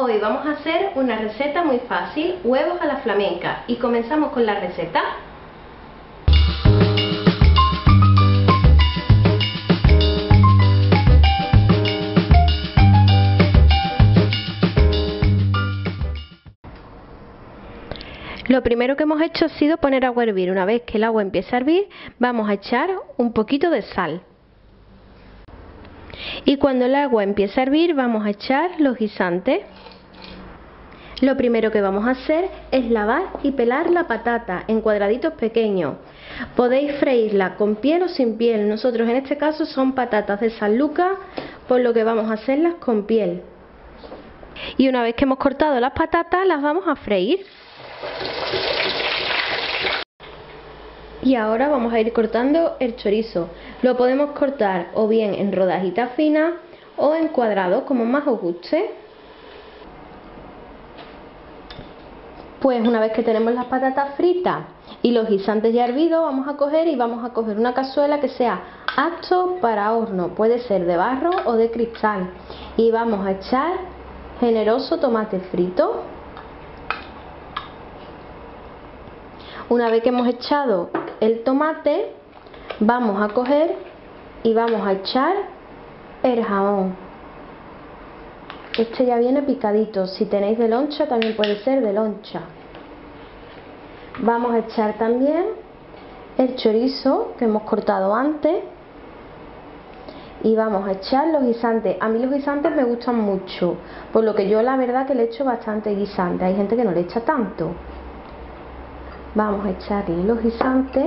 Hoy vamos a hacer una receta muy fácil, huevos a la flamenca, y comenzamos con la receta. Lo primero que hemos hecho ha sido poner agua a hervir. Una vez que el agua empiece a hervir, vamos a echar un poquito de sal. Y cuando el agua empiece a hervir, vamos a echar los guisantes. Lo primero que vamos a hacer es lavar y pelar la patata en cuadraditos pequeños. Podéis freírla con piel o sin piel. Nosotros en este caso son patatas de San Lucas, por lo que vamos a hacerlas con piel. Y una vez que hemos cortado las patatas, las vamos a freír. Y ahora vamos a ir cortando el chorizo. Lo podemos cortar o bien en rodajitas finas o en cuadrados, como más os guste. Pues una vez que tenemos las patatas fritas y los guisantes ya hervidos, vamos a coger una cazuela que sea apto para horno. Puede ser de barro o de cristal. Y vamos a echar generoso tomate frito. Una vez que hemos echado el tomate, vamos a coger y vamos a echar el jamón. Este ya viene picadito. Si tenéis de loncha, también puede ser de loncha. Vamos a echar también el chorizo que hemos cortado antes. Y vamos a echar los guisantes. A mí los guisantes me gustan mucho, por lo que yo la verdad que le echo bastante guisante. Hay gente que no le echa tanto. Vamos a echarle los guisantes.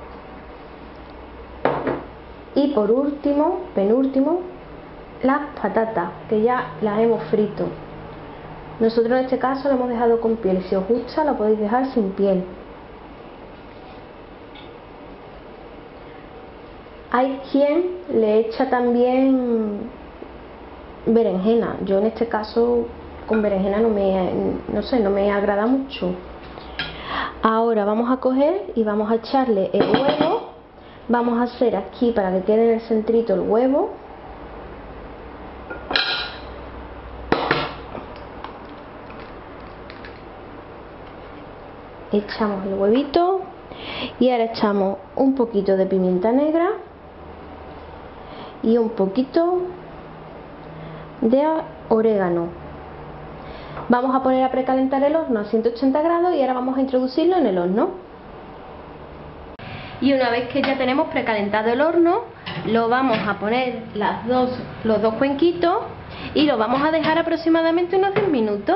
Y por último, penúltimo, las patatas, que ya las hemos frito. Nosotros en este caso lo hemos dejado con piel. Si os gusta, lo podéis dejar sin piel. Hay quien le echa también berenjena. Yo en este caso con berenjena no me agrada mucho. Ahora vamos a coger y vamos a echarle el huevo. Vamos a hacer aquí para que quede en el centrito el huevo. Echamos el huevito y ahora echamos un poquito de pimienta negra y un poquito de orégano. Vamos a poner a precalentar el horno a 180 grados y ahora vamos a introducirlo en el horno. Y una vez que ya tenemos precalentado el horno, lo vamos a poner los dos cuenquitos y lo vamos a dejar aproximadamente unos 10 minutos.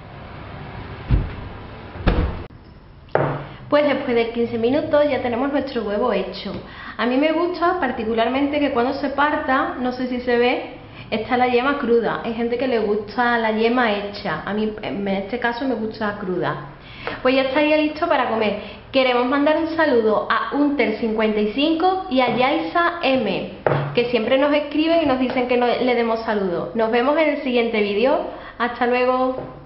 Pues después de 15 minutos ya tenemos nuestro huevo hecho. A mí me gusta particularmente que cuando se parta, no sé si se ve, está la yema cruda. Hay gente que le gusta la yema hecha. A mí en este caso me gusta cruda. Pues ya estaría listo para comer. Queremos mandar un saludo a Unter55 y a Yaisa M, que siempre nos escriben y nos dicen que le demos saludos. Nos vemos en el siguiente vídeo. Hasta luego.